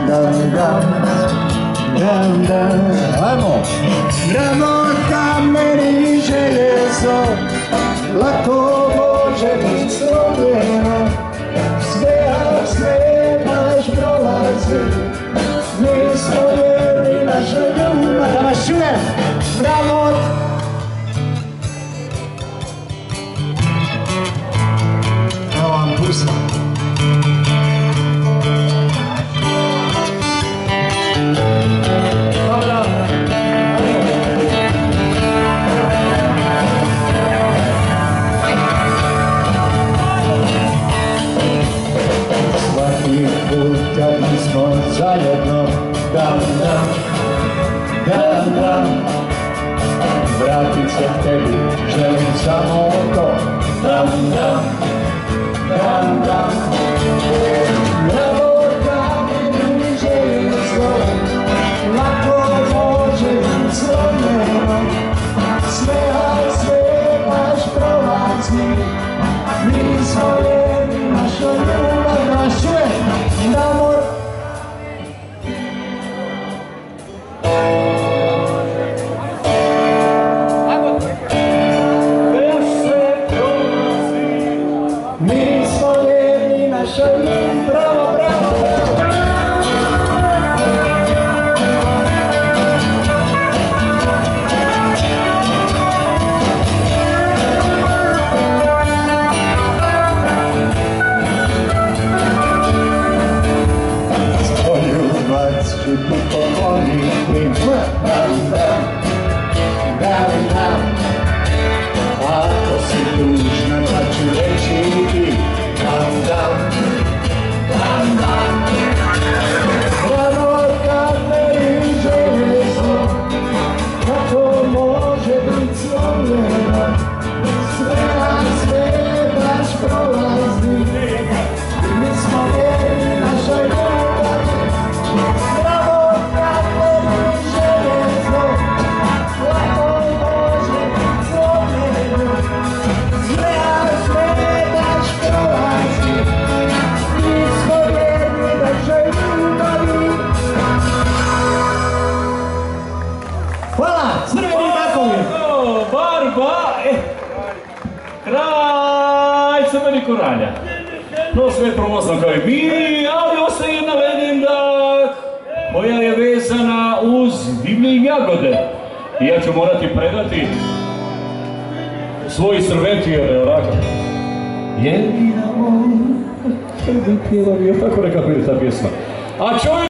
Ajmo! Bravo, kamen i željezo, lako može biti slomljeno. Sve baš prolazi, mi smo vjerni našoj ljubavi. Da vas čujem! Bravo! Evo vam pusma. Kad mi smo zajedno, dam, vratit se tebi, želim samo to, dam. Bravo, kamen i željezo, lako može biti slomljeno. Sve baš prolazi, mi smo vjerni našoj ljubavi. Da vas čujem! Amor. Mi smo vjerni našoj ljubavi. Bravo, bravo! Ću ti pokloniti, dam. Ako si tužna, pa ću reći ti, dam. Bravo, kamen i željezo, kako može biti slomljeno. Sve baš prolazi, mi smo vjerni našoj ljubavi. Hvala, crveni znakovi! Barba! Kraj crveni koralja. No sve prolazno kao i mi, ali ostaje jedna legenda koja je vezana uz divlje jagode. I ja ću morati predati svoj srveti, jer je ovako. Jedina moj, tako neka ta pjesma. A čovjek